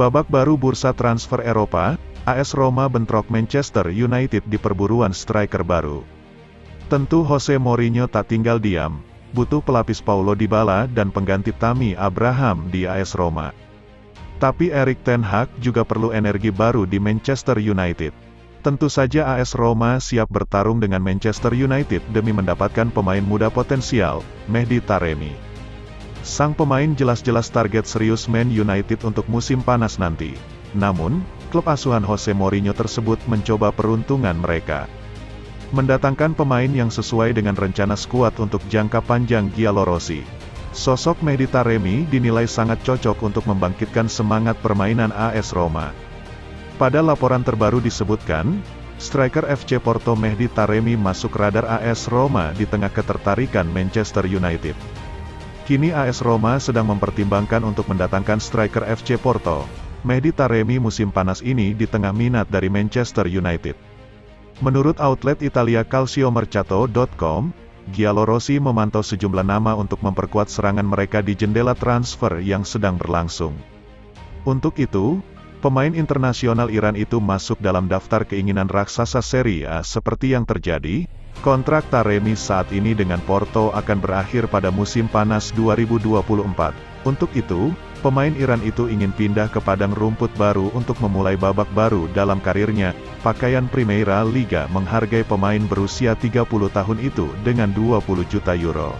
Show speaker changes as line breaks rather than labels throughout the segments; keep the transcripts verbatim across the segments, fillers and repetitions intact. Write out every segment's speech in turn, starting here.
Babak baru bursa transfer Eropa, A S Roma bentrok Manchester United di perburuan striker baru. Tentu Jose Mourinho tak tinggal diam, butuh pelapis Paulo Dybala dan pengganti Tammy Abraham di A S Roma. Tapi Erik ten Hag juga perlu energi baru di Manchester United. Tentu saja A S Roma siap bertarung dengan Manchester United demi mendapatkan pemain muda potensial, Mehdi Taremi. Sang pemain jelas-jelas target serius Man United untuk musim panas nanti. Namun, klub asuhan Jose Mourinho tersebut mencoba peruntungan mereka. Mendatangkan pemain yang sesuai dengan rencana skuad untuk jangka panjang Giallorossi. Sosok Mehdi Taremi dinilai sangat cocok untuk membangkitkan semangat permainan A S Roma. Pada laporan terbaru disebutkan, striker F C Porto Mehdi Taremi masuk radar A S Roma di tengah ketertarikan Manchester United. Kini A S Roma sedang mempertimbangkan untuk mendatangkan striker F C Porto, Mehdi Taremi musim panas ini di tengah minat dari Manchester United. Menurut outlet Italia calciomercato dot com, Giallorossi memantau sejumlah nama untuk memperkuat serangan mereka di jendela transfer yang sedang berlangsung. Untuk itu, pemain internasional Iran itu masuk dalam daftar keinginan raksasa Serie A seperti yang terjadi. Kontrak Taremi saat ini dengan Porto akan berakhir pada musim panas dua ribu dua puluh empat. Untuk itu, pemain Iran itu ingin pindah ke padang rumput baru untuk memulai babak baru dalam karirnya. Pakaian Primeira Liga menghargai pemain berusia tiga puluh tahun itu dengan dua puluh juta euro.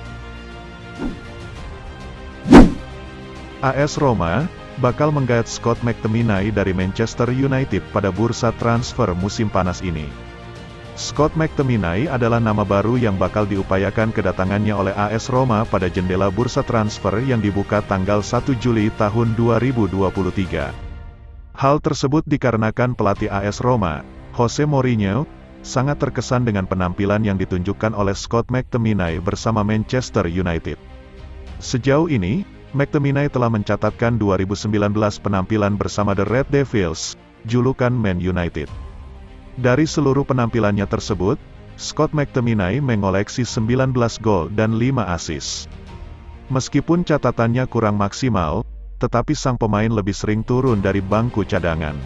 A S Roma bakal menggait Scott McTominay dari Manchester United pada bursa transfer musim panas ini. Scott McTominay adalah nama baru yang bakal diupayakan kedatangannya oleh A S Roma pada jendela bursa transfer yang dibuka tanggal satu Juli tahun dua ribu dua puluh tiga. Hal tersebut dikarenakan pelatih A S Roma, Jose Mourinho, sangat terkesan dengan penampilan yang ditunjukkan oleh Scott McTominay bersama Manchester United. Sejauh ini, McTominay telah mencatatkan dua ribu sembilan belas penampilan bersama The Red Devils, julukan Man United. Dari seluruh penampilannya tersebut, Scott McTominay mengoleksi sembilan belas gol dan lima assist. Meskipun catatannya kurang maksimal, tetapi sang pemain lebih sering turun dari bangku cadangan.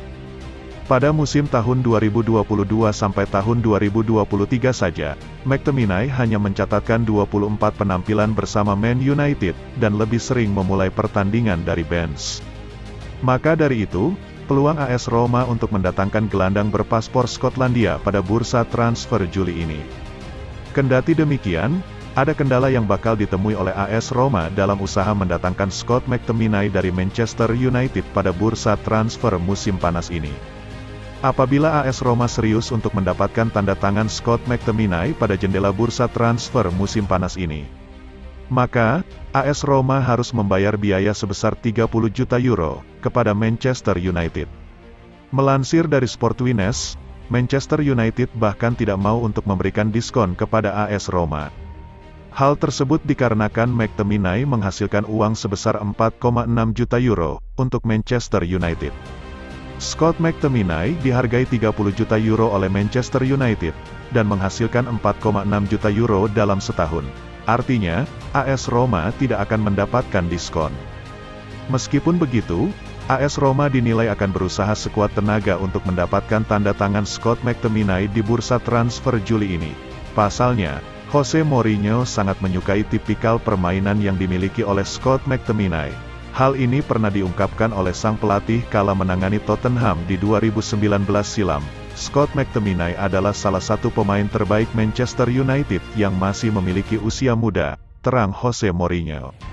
Pada musim tahun dua ribu dua puluh dua sampai tahun dua ribu dua puluh tiga saja, McTominay hanya mencatatkan dua puluh empat penampilan bersama Man United, dan lebih sering memulai pertandingan dari bench. Maka dari itu, peluang A S Roma untuk mendatangkan gelandang berpaspor Skotlandia pada bursa transfer Juli ini. Kendati demikian, ada kendala yang bakal ditemui oleh A S Roma dalam usaha mendatangkan Scott McTominay dari Manchester United pada bursa transfer musim panas ini. Apabila A S Roma serius untuk mendapatkan tanda tangan Scott McTominay pada jendela bursa transfer musim panas ini, maka A S Roma harus membayar biaya sebesar tiga puluh juta euro kepada Manchester United. Melansir dari Sportwines, Manchester United bahkan tidak mau untuk memberikan diskon kepada A S Roma. Hal tersebut dikarenakan McTominay menghasilkan uang sebesar empat koma enam juta euro untuk Manchester United. Scott McTominay dihargai tiga puluh juta euro oleh Manchester United dan menghasilkan empat koma enam juta euro dalam setahun. Artinya, A S Roma tidak akan mendapatkan diskon. Meskipun begitu, A S Roma dinilai akan berusaha sekuat tenaga untuk mendapatkan tanda tangan Scott McTominay di bursa transfer Juli ini. Pasalnya, Jose Mourinho sangat menyukai tipikal permainan yang dimiliki oleh Scott McTominay. Hal ini pernah diungkapkan oleh sang pelatih kala menangani Tottenham di dua ribu sembilan belas silam. Scott McTominay adalah salah satu pemain terbaik Manchester United yang masih memiliki usia muda, terang Jose Mourinho.